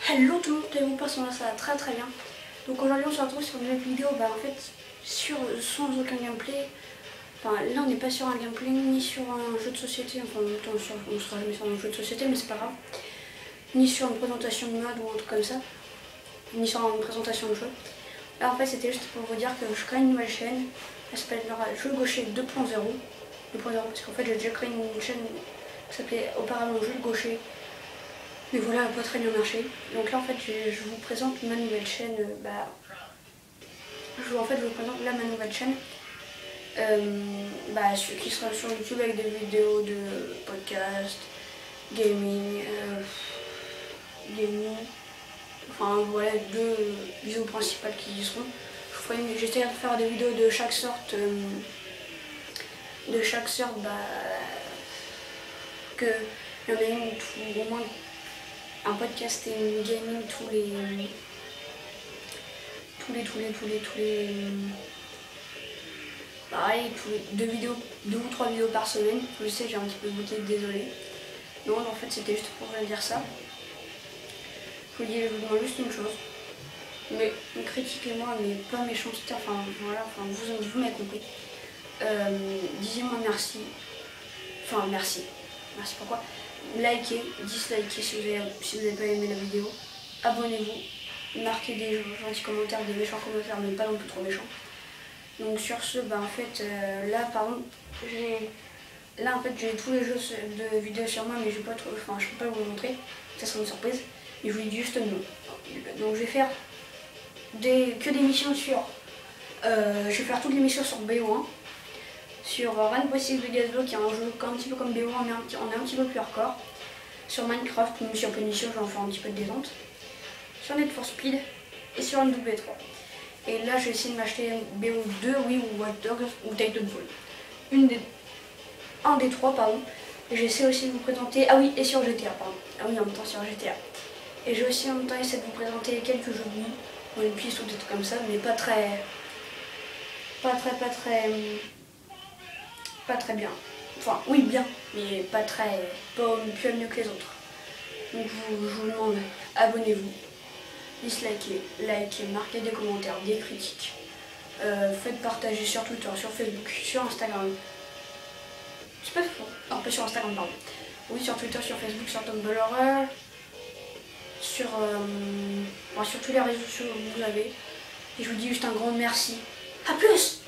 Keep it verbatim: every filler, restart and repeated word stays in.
Hello tout le monde, et vous passez ça va très très bien. Donc aujourd'hui on se retrouve sur une nouvelle vidéo, bah en fait sur, sans aucun gameplay. Enfin là on n'est pas sur un gameplay ni sur un jeu de société, enfin en même temps sur, on sera jamais sur un jeu de société mais c'est pas grave. Ni sur une présentation de mode ou un truc comme ça, ni sur une présentation de jeu. Là en fait c'était juste pour vous dire que je crée une nouvelle chaîne, elle s'appellera Jeu Gaucher deux point zéro. deux point zéro parce qu'en fait j'ai déjà créé une chaîne qui s'appelait auparavant Jeu Gaucher. Mais voilà, elle n'a pas très bien marché. Donc là en fait je, je vous présente ma nouvelle chaîne. Euh, bah, je, en fait je vous présente là ma nouvelle chaîne. Euh, bah, qui sera sur YouTube avec des vidéos de podcast, gaming, euh, gaming. Enfin voilà, deux vidéos principales qui y seront. J'essaierai de faire des vidéos de chaque sorte. Euh, de chaque sorte, bah, que il y en a une tout, au moins un podcast et une gaming tous les tous les tous les tous les tous les pareil, tous les deux vidéos, deux ou trois vidéos par semaine. Je sais, j'ai un petit peu bouqué, désolé. Non, en fait c'était juste pour vous dire ça. Je vous dis, je vous demande juste une chose. Mais critiquez-moi, mais pas méchanceté, enfin voilà, enfin vous, vous m'avez compris. Euh, Disez-moi merci. Enfin merci. Merci pourquoi. Likez, dislikez si vous avez, si vous n'avez pas aimé la vidéo. Abonnez-vous. Marquez des gentils commentaires, des méchants commentaires, mais pas non plus trop méchants. Donc sur ce, bah en fait, euh, là par exemple, j'ai là en fait j'ai tous les jeux de vidéos sur moi, mais je vais pas trop, enfin je peux pas vous le montrer, ça sera une surprise. Et je vous dis juste non. Donc je vais faire des, que des missions sur, euh, je vais faire toutes les missions sur B O un, sur Run Possible de Gazebo qui est un jeu un petit peu comme B O un, mais un petit, on est un petit peu plus hardcore. Sur Minecraft, même si en pleine mission, je vais en faire un petit peu de détente. Sur Need for Speed et sur N W trois. Et là, je vais essayer de m'acheter B O deux, oui, ou Watch Dogs ou Titanfall. Une des... Un des trois, pardon. Et j'essaie aussi de vous présenter... Ah oui, et sur G T A, pardon. Ah oui, en même temps sur G T A. Et j'ai aussi en même temps essayé de vous présenter quelques jeux de nuit, ou une piste ou des trucs comme ça, mais pas très... Pas très, pas très... Pas très bien. Enfin, oui, bien, mais pas très... Pas mieux que les autres. Donc je vous, je vous demande, abonnez-vous. Dislikez, likez, marquez des commentaires, des critiques. Euh, faites partager sur Twitter, sur Facebook, sur Instagram. C'est pas faux. Non, pas sur Instagram, pardon. Oui, sur Twitter, sur Facebook, sur Tumblr, sur, euh, enfin, sur tous les réseaux sociaux que vous avez. Et je vous dis juste un grand merci. A plus!